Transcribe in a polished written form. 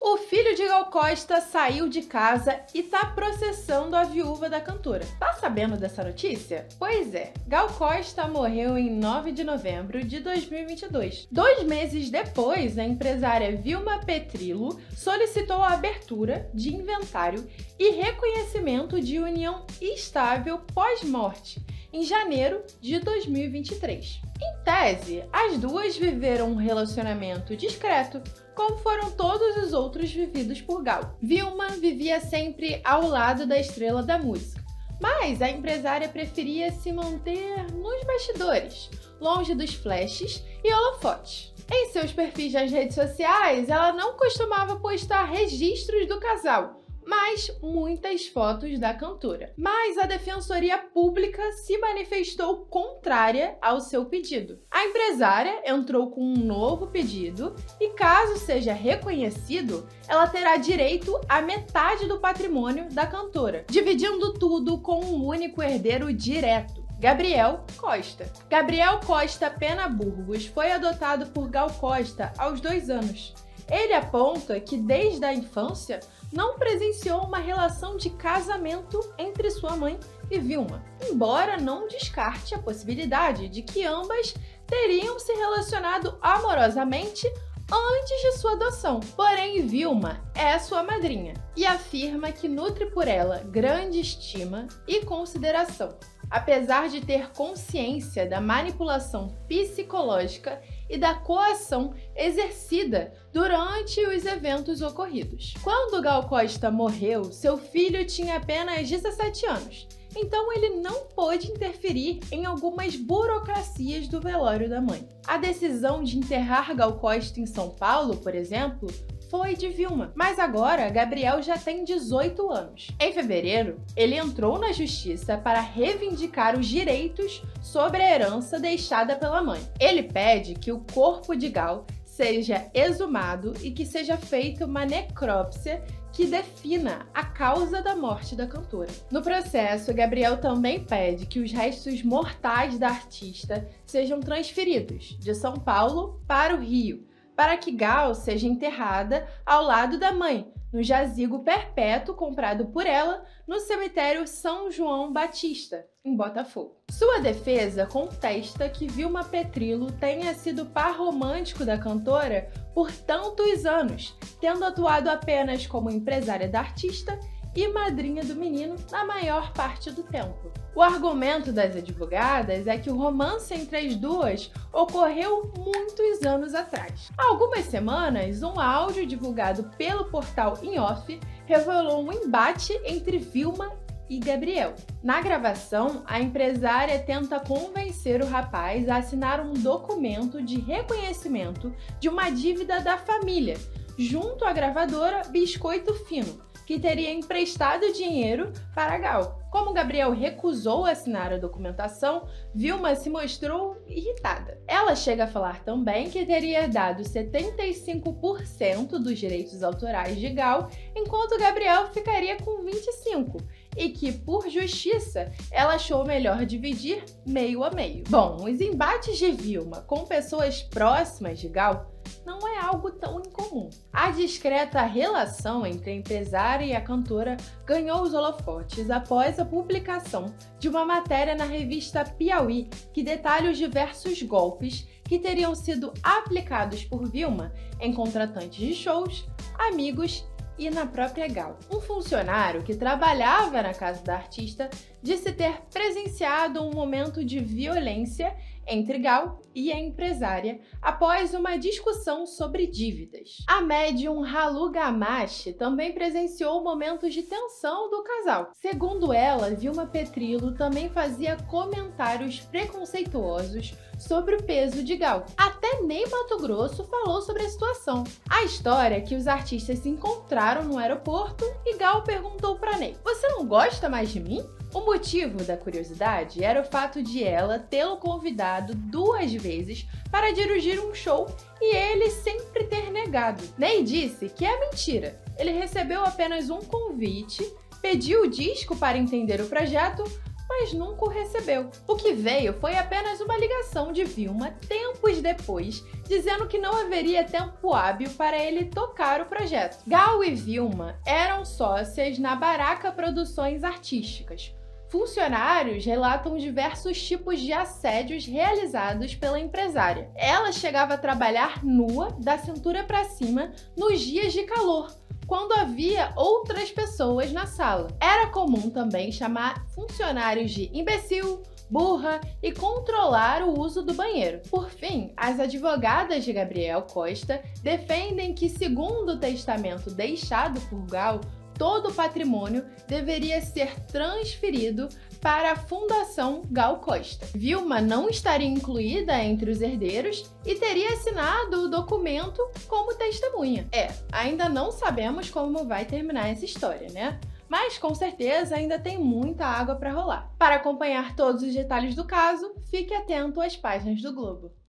O filho de Gal Costa saiu de casa e tá processando a viúva da cantora. Tá sabendo dessa notícia? Pois é, Gal Costa morreu em 9 de novembro de 2022. 2 meses depois, a empresária Vilma Petrillo solicitou a abertura de inventário e reconhecimento de união estável pós-morte, em janeiro de 2023. Em tese, as duas viveram um relacionamento discreto, como foram todos os outros vividos por Gal. Vilma vivia sempre ao lado da estrela da música, mas a empresária preferia se manter nos bastidores, longe dos flashes e holofotes. Em seus perfis nas redes sociais, ela não costumava postar registros do casal, mas muitas fotos da cantora. Mas a Defensoria Pública se manifestou contrária ao seu pedido. A empresária entrou com um novo pedido e, caso seja reconhecido, ela terá direito à metade do patrimônio da cantora, dividindo tudo com um único herdeiro direto: Gabriel Costa. Gabriel Costa Pena Burgos foi adotado por Gal Costa aos 2 anos. Ele aponta que, desde a infância, não presenciou uma relação de casamento entre sua mãe e Vilma, embora não descarte a possibilidade de que ambas teriam se relacionado amorosamente antes de sua adoção. Porém, Vilma é sua madrinha e afirma que nutre por ela grande estima e consideração, apesar de ter consciência da manipulação psicológica e da coação exercida durante os eventos ocorridos. Quando Gal Costa morreu, seu filho tinha apenas 17 anos, então ele não pôde interferir em algumas burocracias do velório da mãe. A decisão de enterrar Gal Costa em São Paulo, por exemplo, foi de Vilma, mas agora Gabriel já tem 18 anos. Em fevereiro, ele entrou na justiça para reivindicar os direitos sobre a herança deixada pela mãe. Ele pede que o corpo de Gal seja exumado e que seja feita uma necrópsia que defina a causa da morte da cantora. No processo, Gabriel também pede que os restos mortais da artista sejam transferidos de São Paulo para o Rio, para que Gal seja enterrada ao lado da mãe, no jazigo perpétuo comprado por ela no cemitério São João Batista, em Botafogo. Sua defesa contesta que Vilma Petrillo tenha sido par romântico da cantora por tantos anos, tendo atuado apenas como empresária da artista e madrinha do menino na maior parte do tempo. O argumento das advogadas é que o romance entre as duas ocorreu muitos anos atrás. Há algumas semanas, um áudio divulgado pelo portal Em Off revelou um embate entre Vilma e Gabriel. Na gravação, a empresária tenta convencer o rapaz a assinar um documento de reconhecimento de uma dívida da família, junto à gravadora Biscoito Fino, que teria emprestado dinheiro para Gal. Como Gabriel recusou assinar a documentação, Vilma se mostrou irritada. Ela chega a falar também que teria dado 75% dos direitos autorais de Gal, enquanto Gabriel ficaria com 25%, e que, por justiça, ela achou melhor dividir meio a meio. Bom, os embates de Vilma com pessoas próximas de Gal não é algo tão incomum. A discreta relação entre a empresária e a cantora ganhou os holofotes após a publicação de uma matéria na revista Piauí que detalha os diversos golpes que teriam sido aplicados por Vilma em contratantes de shows, amigos e na própria Gal. Um funcionário que trabalhava na casa da artista disse ter presenciado um momento de violência entre Gal e a empresária após uma discussão sobre dívidas. A médium Halu Gamache também presenciou momentos de tensão do casal. Segundo ela, Vilma Petrillo também fazia comentários preconceituosos sobre o peso de Gal. Até Ney Matogrosso falou sobre a situação. A história é que os artistas se encontraram no aeroporto e Gal perguntou para Ney: "Você não gosta mais de mim?" O motivo da curiosidade era o fato de ela tê-lo convidado 2 vezes para dirigir um show e ele sempre ter negado. Ney disse que é mentira. Ele recebeu apenas um convite, pediu o disco para entender o projeto, mas nunca o recebeu. O que veio foi apenas uma ligação de Vilma tempos depois, dizendo que não haveria tempo hábil para ele tocar o projeto. Gal e Vilma eram sócias na Baraka Produções Artísticas. Funcionários relatam diversos tipos de assédios realizados pela empresária. Ela chegava a trabalhar nua, da cintura para cima, nos dias de calor, quando havia outras pessoas na sala. Era comum também chamar funcionários de imbecil, burra e controlar o uso do banheiro. Por fim, as advogadas de Gabriel Costa defendem que, segundo o testamento deixado por Gal, todo o patrimônio deveria ser transferido para a Fundação Gal Costa. Vilma não estaria incluída entre os herdeiros e teria assinado o documento como testemunha. Ainda não sabemos como vai terminar essa história, né? Mas com certeza ainda tem muita água para rolar. Para acompanhar todos os detalhes do caso, fique atento às páginas do Globo.